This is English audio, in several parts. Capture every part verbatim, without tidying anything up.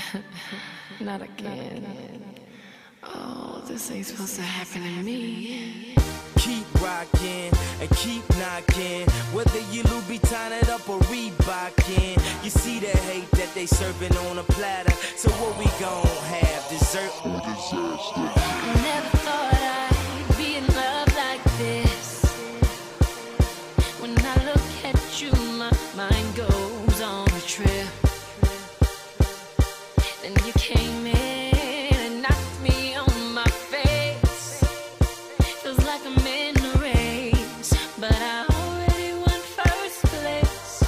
Not again. Oh, this ain't supposed to happen to me. Keep rockin' and keep knockin', whether you Vuitton it up or Reebokin. You see the hate that they servin on a platter, so what we gon' have, dessert or disaster? I never thought I'd be in love like this. When I look at you, my mind goes on a trip. Then you came in and knocked me on my face. Feels like I'm in a race, but I already won first place.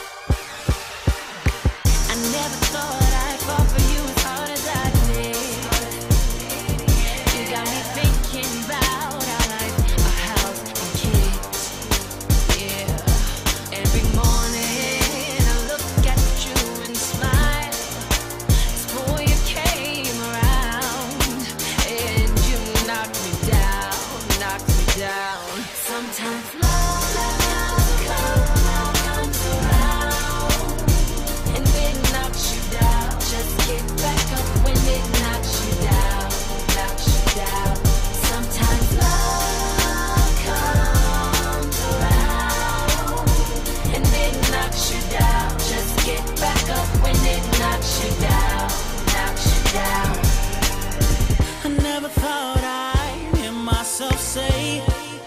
I never thought I'd fall for you as hard as I did. You got me thinking about our life, our house and kids. Yeah, every morning I look at you and smile. Boy, you came around and you knocked me down, knocked me down. Sometimes love, love comes around and it knocks you down. Just get back up when it knocks you down, knocks you down. Sometimes love comes around and it knocks you down. Just get back up when it knocks you down. I never thought I'd hear myself say,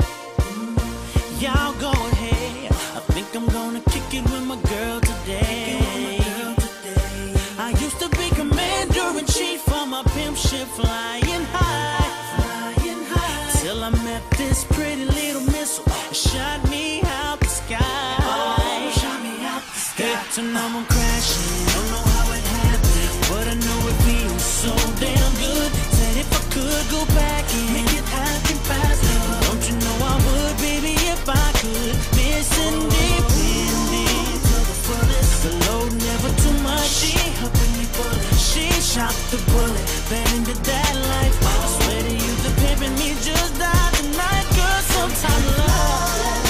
y'all go ahead, I think I'm gonna kick it with my girl today. I used to be commander-in-chief on my pimp ship, flying high, flying high, till I met this pretty little missile, it shot me out the sky. Oh, shot me out the sky. Hit to know I'm crashing, don't know how it happened, but I know it feels so damn good. Said if I could go back and make it happen faster, don't you know I would, baby, if I could. Missing independent to the fullest, the load never too much. She helping me bullet, she shot the bullet, bad into that life. I swear to you, the pimpin' me just died tonight, girl. Sometimes love,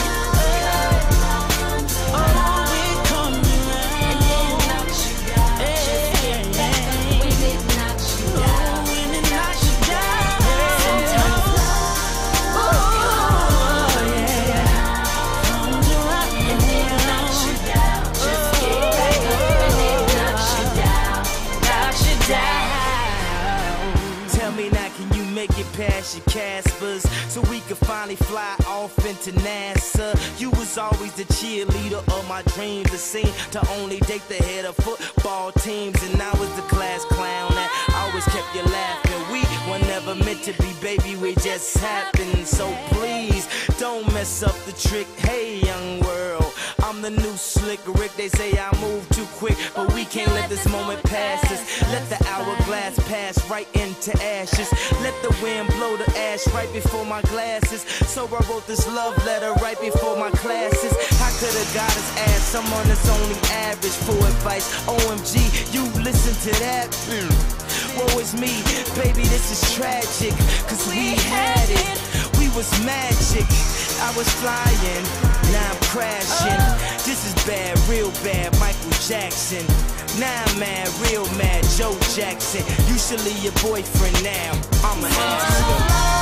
oh, it comes around and it knocks you down. Hey, hey, when it knocks you down, when it knocks you down. Sometimes love, oh yeah, comes around and it knocks you down. Just get back up when it knocks you down, knocks you down. Tell me now, can you make it past your Caspers so we could finally fly off into NASA? You was always the cheerleader of my dreams, the scene to only date the head of football teams, and I was the class clown that always kept you laughing. We were never meant to be, baby, we just happened. So please don't mess up the trick. Hey, young world, I'm the new slick Rick. They say I move too quick, but we can't let this moment pass us. Let the hourglass pass right into ashes. Let the wind blow the ash right before my glasses. So I wrote this love letter right before my classes. How could a goddess ask someone that's only average for advice? O M G, you listen to that? Mm. Woe is me, baby, this is tragic, cause we had it, we was magic. I was flying, now I'm crashing. This is bad, real bad, Michael Jackson. Now I'm mad, real mad, Joe Jackson. You should leave your boyfriend now, I'm a hamster.